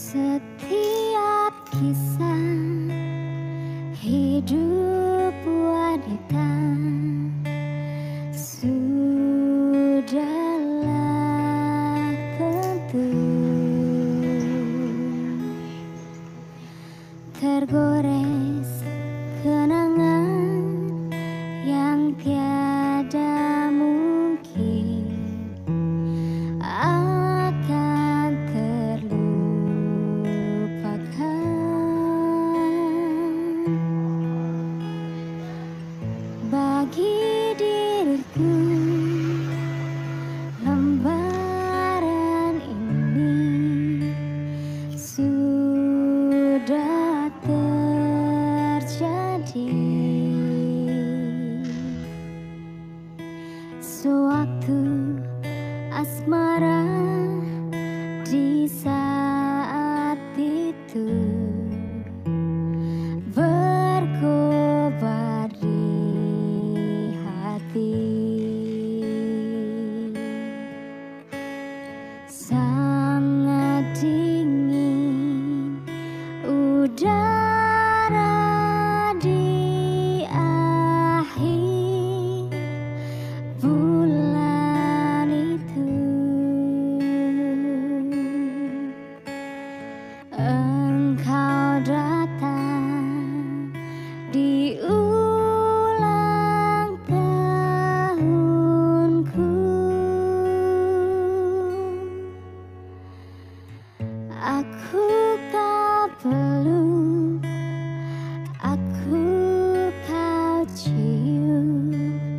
Setiap kisah hidup wanita sudahlah tentu tergores kenangan yang tiada mungkin akan terlupakan bagi diriku. Lembaran ini sudah terjadi sewaktu asmara di saat itu berkobar di hati. Sangat dingin udara di akhir bulan itu. Engkau datang di ulang tahunku. Aku kau peluk, aku kau cium,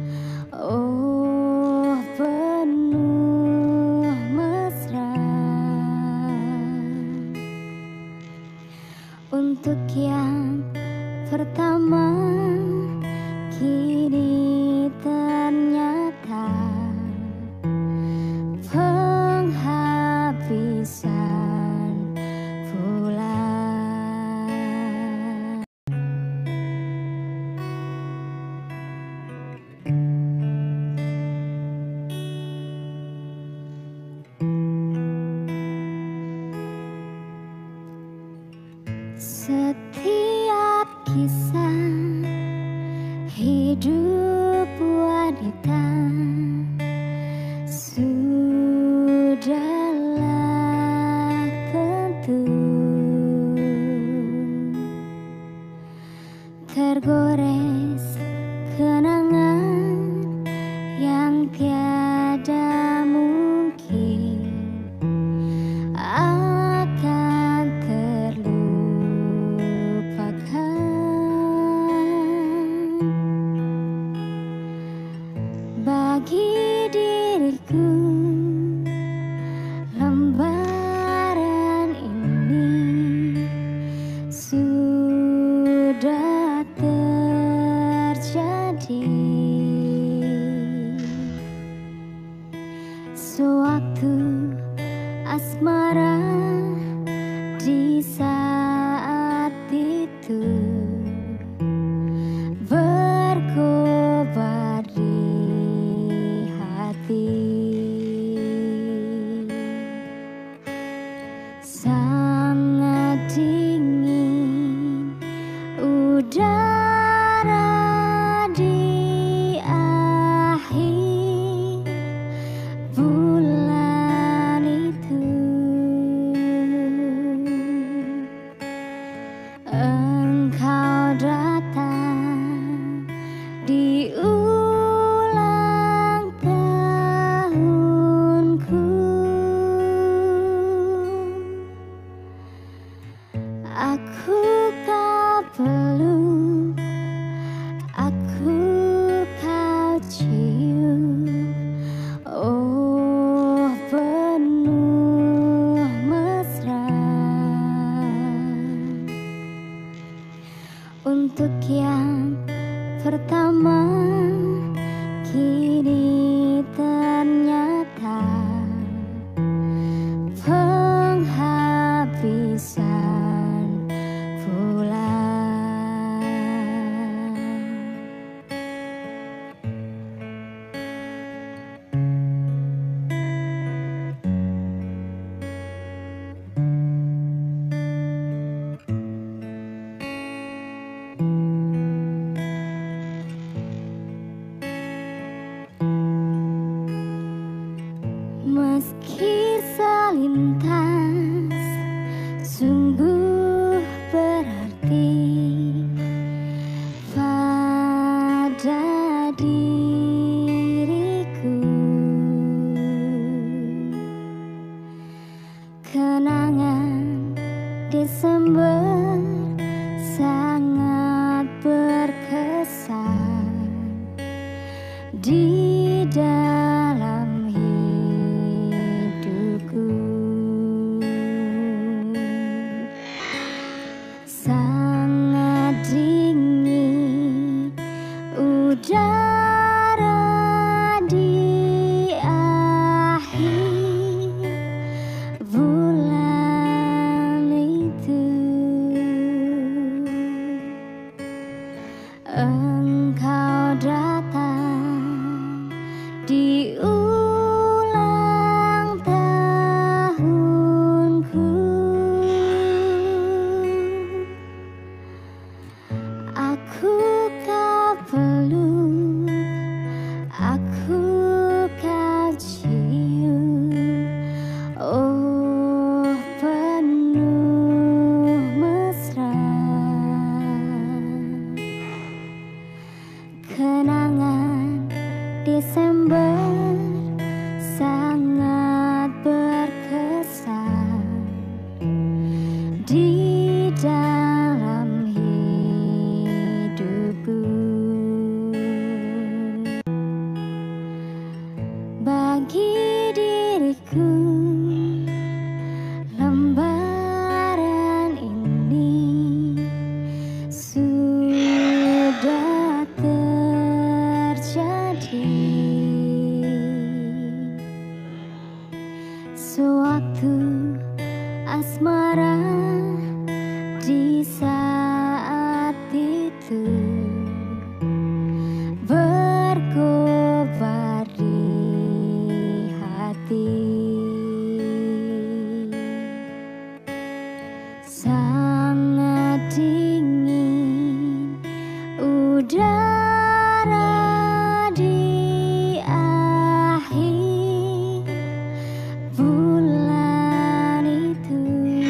oh penuh mesra. Untuk yang pertama kini ternyata penghabisan pula. Setiap kisah hidup wanita sudahlah tentu tergores kenangan yang tiada mungkin akan terlupakan bagi diriku. Lembaran ini sudah terjadi sewaktu asmara di saat itu berkobar di hati. Sangat dingin udara di akhir bulan itu. Meski selintas sungguh berarti pada diriku, kenangan Desember sangat berkesan di dalam hidupku. Sangat dingin udara di akhir bulan itu. Engkau datang di ulang tahunku. Aku kau peluk, aku kau cium, oh penuh mesra. Kenangan Desember sangat berkesan di dalam hidupku. Bagi diriku, lembaran ini sudah terjadi. Sewaktu asmara di saat itu berkobar di hati. Sangat dingin udara di akhir bulan itu.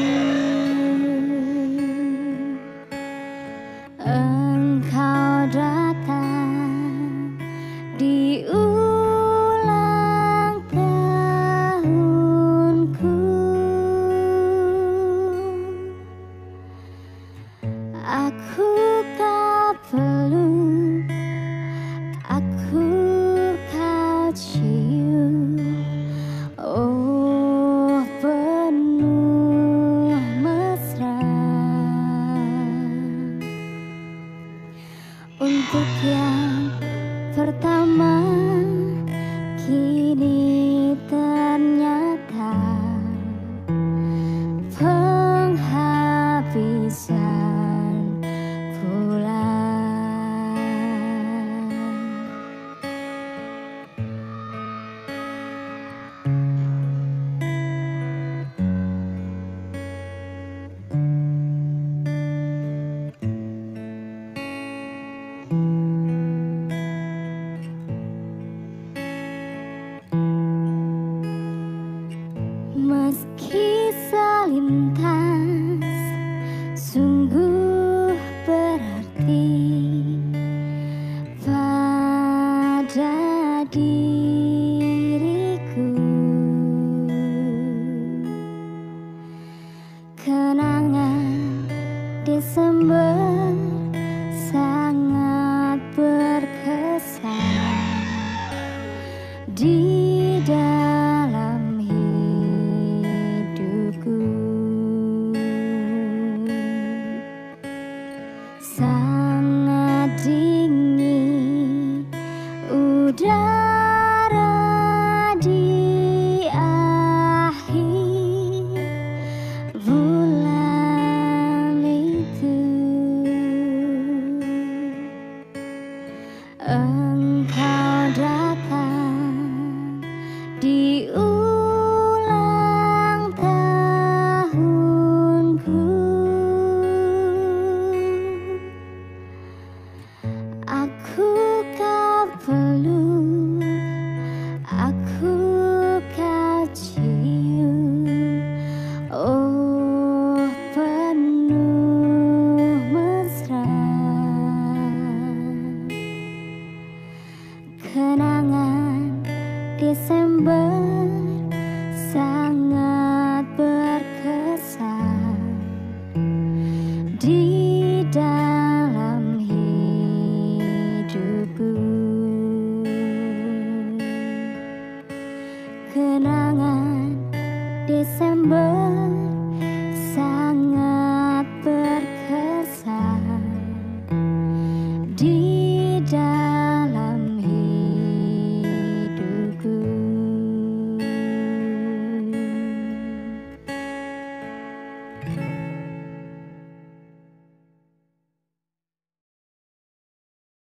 Engkau datang di ulang tahunku. Aku kau peluk, aku kau cium, oh penuh mesra. Untuk yang pertama kini ternyata penghabisan pula. Meski selintas sungguh berarti pada diriku, kenangan Desember